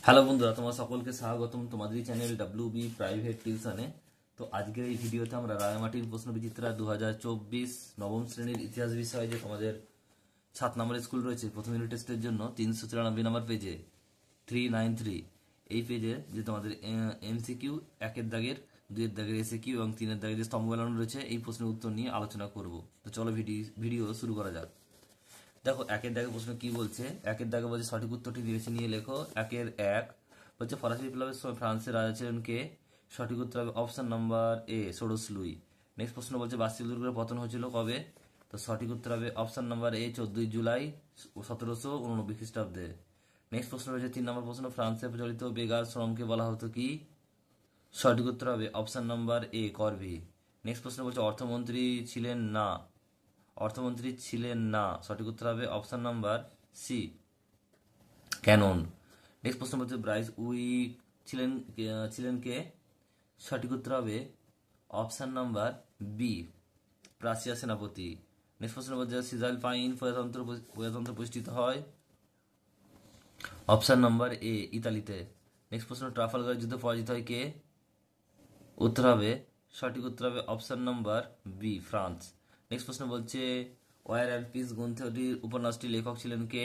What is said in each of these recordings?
Hello বন্ধুরা, তোমার সকলকে স্বাগতম তোমাদের চ্যানেল WB প্রাইভেট টিউশনে। তো আজকের এই ভিডিওতে আমরা রায়মাটির প্রশ্ন বিচিত্রা 2024 নবম শ্রেণীর ইতিহাস বিষয়ে যে তোমাদের 7 নম্বরের স্কুল রয়েছে প্রথম ইউনিট টেস্টের জন্য 394 নম্বর পেজে 393 এই পেজে যে তোমাদের MCQ 1-এর দাগের 2-এর দাগের SAQ এবং 3-এর দাগের যে স্তম্ভ মেলানো রয়েছে এই প্রশ্নের উত্তর নিয়ে আলোচনা করব। তো চলো ভিডিও শুরু করা যাক। দেখো, 1-এর দাগে প্রশ্ন কি বলছে। 1-এর দাগে বলছে সঠিক উত্তরটি বেছে নিয়ে লেখো। 1-এর 1 বলছে ফরাসি বিপ্লবের সময় ফ্রান্সের রাজা ছিলেন কে? সঠিক উত্তর হবে অপশন নাম্বার এ, ষোড়শ লুই। নেক্সট প্রশ্ন বলছে বাস্তিল দুর্গের পতন হয়েছিল কবে? তো সঠিক উত্তর হবে অপশন নাম্বার এ, 14 জুলাই 1789 খ্রিস্টাব্দে। নেক্সট প্রশ্ন রয়েছে 3 নম্বর প্রশ্ন, ফ্রান্সে প্রচলিত বেগার শ্রমকে বলা হতো কি? সঠিক উত্তর হবে অপশন নাম্বার এ, করভি। নেক্সট প্রশ্ন বলছে অর্থমন্ত্রী ছিলেন না, সঠিক উত্তর হবে option number C, Canon. Next প্রশ্ন বলছে ব্রাইস উই ছিলেন কে? সঠিক উত্তর হবে অপশন নাম্বার বি, প্রাসিয়া সেনাপতি। নেক্সট প্রশ্ন বলছে সিজাইল পাইন প্রজাতন্ত্র প্রতিষ্ঠিত হয়? অপশন নাম্বার এ, ইতালিতে। নেক্সট প্রশ্ন ট্রাফালগার যুদ্ধে পরাজিত হয় কে? সঠিক উত্তর হবে option number B, France. Next প্রশ্ন বলছে ওয়ার অ্যান্ড পিস গ্রন্থটির উপন্যাসটির লেখক ছিলেন কে?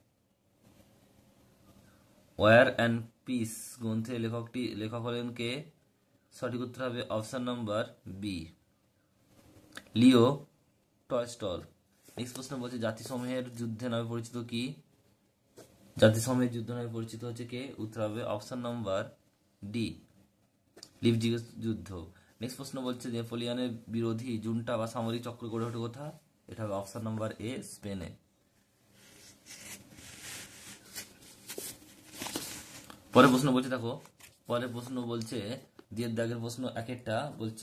ওয়ার অ্যান্ড পিস গ্রন্থের লেখক হলেন কে? সঠিক উত্তর হবে option number B, Leo Tolstoy. Next প্রশ্ন বলছে জাতিসমূহের যুদ্ধ নামে পরিচিত কি? জাতিসমূহের যুদ্ধ নামে পরিচিত হচ্ছে কে? উত্তর হবে অপশন নাম্বার ডি, লিপজিগের যুদ্ধ। নেক্সট প্রশ্ন বলছে নেপোলিয়নের বিরোধী জুনটা বা সামরিক চক্র গড়ে ওঠে কোথা? এটা হবে অপশন নাম্বার এ, স্পেনে। পরের প্রশ্ন বলছে দেখো, পরের প্রশ্ন বলছে দিয়ের দাগের প্রশ্ন 1-একটা বলছে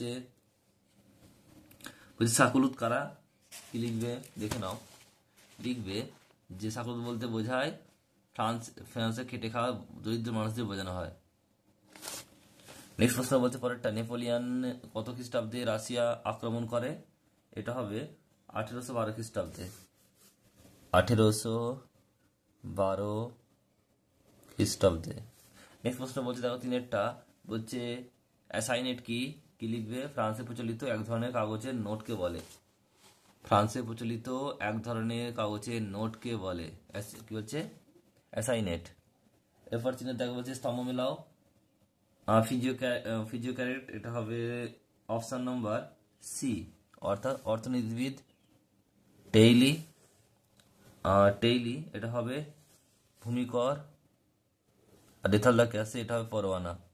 সাকুলুত কারা? কি লিখবে দেখে নাও। লিখবে যে সাকুলুত বলতে বোঝায় ফ্রান্সে খেটে খাওয়া দরিদ্র মানুষদের বোঝানো হয়। নেক্সট প্রশ্ন বলছে পরেরটা নেপোলিয়ন কত খ্রিস্টাব্দে রাশিয়া আক্রমণ করে? এটা হবে 1812 খ্রিস্টাব্দে। 1812 খ্রিস্টাব্দে। নেক্সট প্রশ্ন বলছে দেখো 3-এরটা বলছে অ্যাসাইনেট কি? কি লিখবে? ফ্রান্সে প্রচলিত এক ধরনের কাগজের নোটকে বলে। ফ্রান্সে প্রচলিত এক ধরনের কাগজের নোটকে বলে কি হচ্ছে? অ্যাসাইনেট। এরপর 3-এর দাগে বলছে স্তম্ভ মেলাও। ফিজিওক্যারেট, এটা হবে অপশন নাম্বার সি, অর্থাৎ অর্থনীতিবিদ টেইলি। এটা হবে ভূমিকর। আর রেথাল দা ক্যাসে, এটা হবে পরোয়ানা।